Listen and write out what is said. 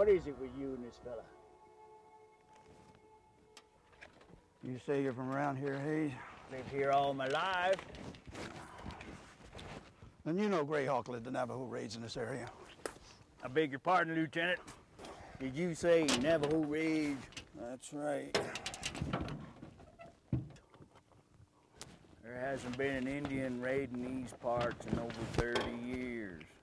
What is it with you and this fella? You say you're from around here, Hayes? Lived here all my life. And you know Greyhawk led the Navajo raids in this area. I beg your pardon, Lieutenant. Did you say Navajo raids? That's right. There hasn't been an Indian raid in these parts in over 30 years.